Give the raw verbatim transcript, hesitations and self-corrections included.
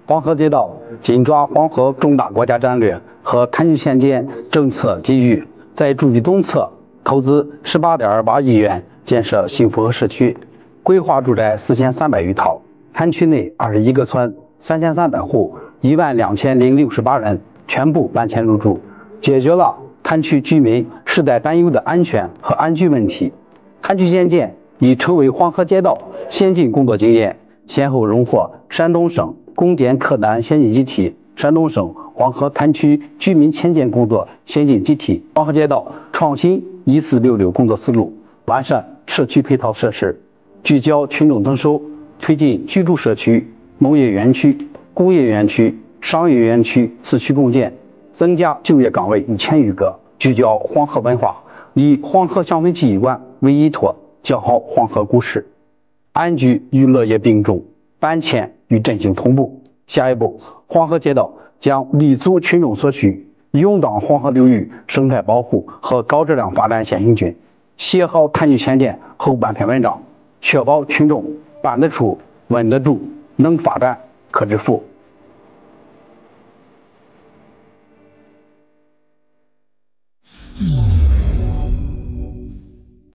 黄河街道紧抓黄河重大国家战略和滩区县建政策机遇，在诸暨东侧投资十八点二八亿元建设幸福河社区，规划住宅四千三百余套，滩区内二十一个村、三千三百户、一万两千零六十八人全部搬迁入住，解决了滩区居民世代担忧的安全和安居问题。滩区县建已成为黄河街道先进工作经验，先后荣获山东省公检客单先进集体、山东省黄河滩区居民迁建工作先进集体。黄河街道创新一四六六工作思路，完善社区配套设施，聚焦群众增收，推进居住社区、农业园区、工业园区、商业园区四区共建，增加就业岗位一千余个，聚焦黄河文化，以黄河乡村记忆馆为依托，教好黄河故事。安居与乐业并重，搬迁与振兴同步。下一步，黄河街道将立足群众所需，勇当黄河流域生态保护和高质量发展先行军，写好滩区县建后半篇文章，确保群众办得出、稳得住、能发展、可致富。